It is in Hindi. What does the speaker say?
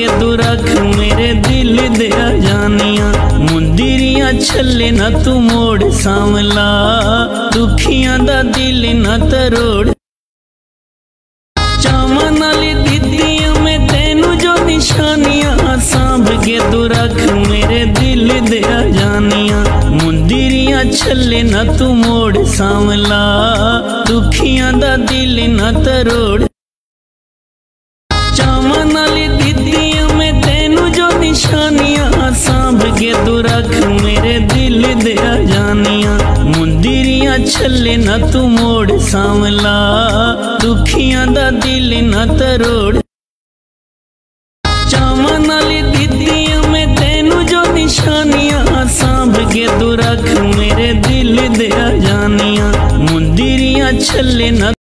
के तू रख मेरे दिल दे जानिया। मुंदिरिया छले ना तू मोड़ सांवला, दुखियां दा दिल ना तरोड़। चावां नाल दित्तियां मैं तेनू जो निशानियां, सांभ के तू रख मेरे दिल दे जानिया। मुंदिरिया छले ना तू मोड़ सांवला, दुखियां दा दिल ना तरोड़। चावां नाल दित्तियां मैं तेनू जो निशानियां, सांभ के तू रख मेरे दिल दे जानिया। मुंदिरिया छले ना तू मोड़ सांवला, दुखियां दा दिल ना तरोड़। चावां नाल दित्तियां मैं तेनू जो निशानियां, सांभ के तू रख मेरे दिल दे जानिया। मुंदिरिया छले ना